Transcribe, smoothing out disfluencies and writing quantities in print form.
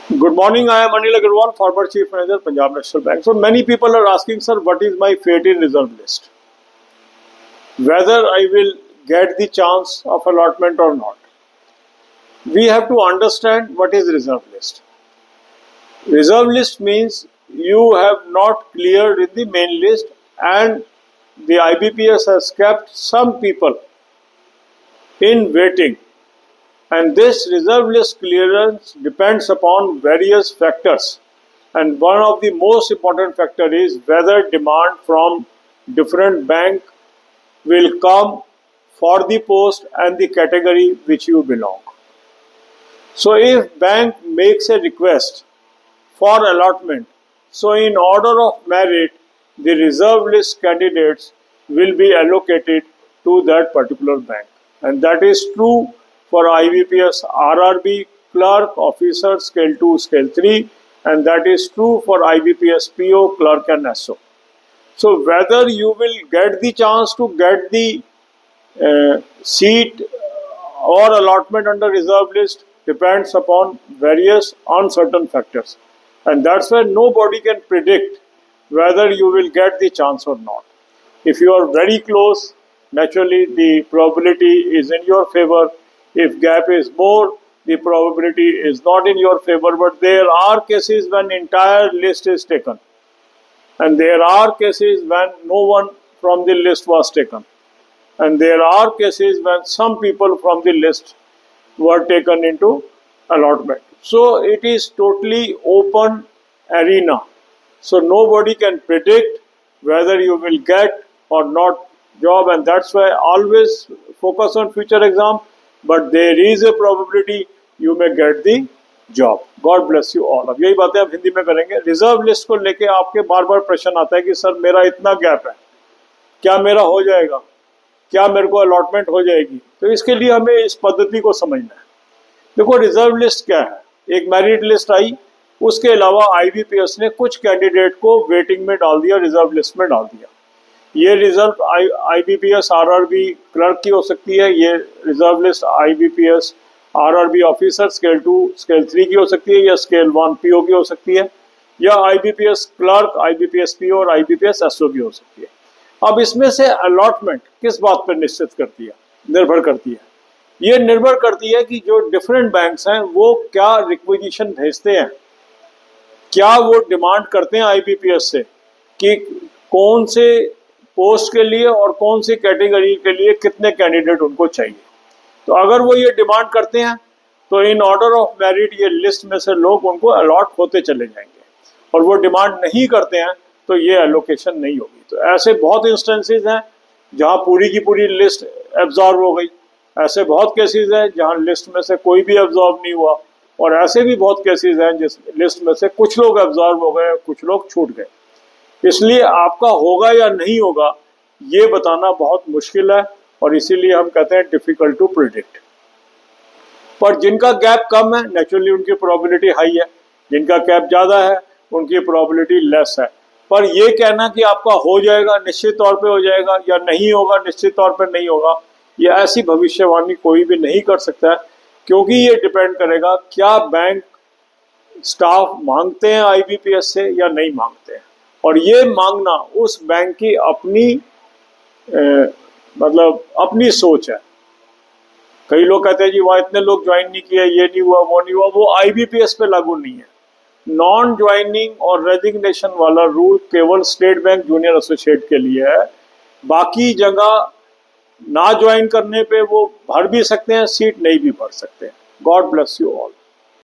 Good morning. I am Anil Agarwal, former Chief Manager, Punjab National Bank. So many people are asking, sir, what is my fate in reserve list? Whether I will get the chance of allotment or not. We have to understand what is reserve list. Reserve list means you have not cleared in the main list and the IBPS has kept some people in waiting. And this reserve list clearance depends upon various factors. And one of the most important factor is whether demand from different bank will come for the post and the category which you belong. So if bank makes a request for allotment, so in order of merit, the reserve list candidates will be allocated to that particular bank. And that is true for IBPS RRB clerk, officer, scale 2, scale 3, and that is true for IBPS PO, clerk and SO. So whether you will get the chance to get the seat or allotment under reserve list depends upon various uncertain factors. And that's why nobody can predict whether you will get the chance or not. If you are very close, naturally the probability is in your favor. If gap is more, the probability is not in your favor. But there are cases when entire list is taken. And there are cases when no one from the list was taken. And there are cases when some people from the list were taken into allotment. So it is totally open arena. So nobody can predict whether you will get or not job, and that's why always focus on future exam, but there is a probability you may get the job. God bless you all. अब यही बातें आप हिंदी में करेंगे. Reserve list को लेके आपके बार बार प्रश्न आता है कि सर मेरा इतना गैप है, क्या मेरा हो जाएगा, क्या मेरे को अलॉटमेंट हो जाएगी. तो इसके लिए हमें इस पद्धति को समझना है. देखो रिजर्व लिस्ट क्या है. एक मेरिट लिस्ट आई, उसके अलावा IBPS ने कुछ कैंडिडेट को वेटिंग में डाल दिया, रिजर्व लिस्ट में डाल दिया. ये रिजल्ट IBPS RRB क्लर्क की हो सकती है, ये reserve list IBPS RRB officer scale 2 scale 3 की हो सकती है, या स्केल 1 PO की हो सकती है, या IBPS क्लर्क, IBPS PO और IBPS SO की हो सकती है. अब इसमें से अलॉटमेंट किस बात पर निश्चित करती है, निर्भर करती है. ये निर्भर करती है कि जो डिफरेंट बैंक्स हैं वो क्या रिक्विजिशन भेजते हैं, क्या वो डिमांड करते हैं IBPS से कि कौन से पोस्ट के लिए और कौन सी कैटेगरी के लिए कितने कैंडिडेट उनको चाहिए. तो अगर वो ये डिमांड करते हैं तो इन ऑर्डर ऑफ मेरिट ये लिस्ट में से लोग उनको अलॉट होते चले जाएंगे, और वो डिमांड नहीं करते हैं तो ये एलोकेशन नहीं होगी. तो ऐसे बहुत इंस्टेंसेस हैं जहां पूरी की पूरी लिस्ट एब्जॉर्व हो गई, ऐसे बहुत केसेस हैं जहां लिस्ट में से कोई भी एब्जॉर्व नहीं हुआ, और ऐसे भी बहुत केसेस हैं जिस लिस्ट में से कुछ लोग एब्जॉर्व हो गए, कुछ लोग छूट गए. इसलिए आपका होगा या नहीं होगा ये बताना बहुत मुश्किल है, और इसीलिए हम कहते हैं डिफिकल्ट टू प्रिडिक्ट. पर जिनका गैप कम है नेचुरली उनकी प्रोबेबिलिटी हाई है, जिनका गैप ज़्यादा है उनकी प्रोबेबिलिटी लेस है. पर ये कहना कि आपका हो जाएगा निश्चित तौर पे हो जाएगा या नहीं होगा निश्चित तौर पे नहीं होगा, ये ऐसी भविष्यवाणी कोई भी नहीं कर सकता है, क्योंकि ये डिपेंड करेगा क्या बैंक स्टाफ मांगते हैं IBPS से या नहीं मांगते हैं. और ये मांगना उस बैंक की अपनी मतलब अपनी सोच है. कई लोग कहते हैं जी वहाँ इतने लोग ज्वाइन नहीं किए, ये नहीं हुआ वो नहीं हुआ, वो IBPS पे लागू नहीं है. नॉन ज्वाइनिंग और रेजिग्नेशन वाला रूल केवल स्टेट बैंक जूनियर एसोसिएट के लिए है. बाकी जगह ना ज्वाइन करने पे वो भर भी सकते हैं सीट, नहीं भी भर सकते हैं. God bless you all.